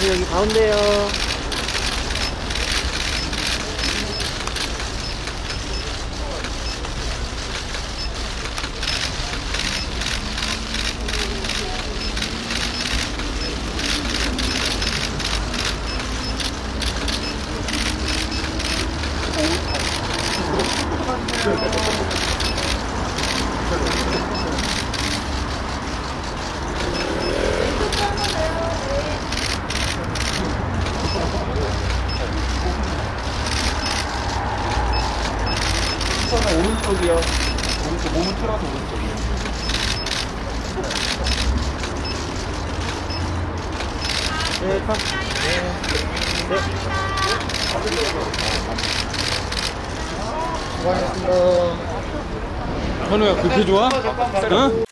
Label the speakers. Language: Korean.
Speaker 1: 선생님 여기 가운데요. 오른쪽이요. 오른쪽 몸을 틀어서 오른쪽이요. 네, 타. 네. 수고하셨습니다.
Speaker 2: 현우야 그렇게 좋아? 응?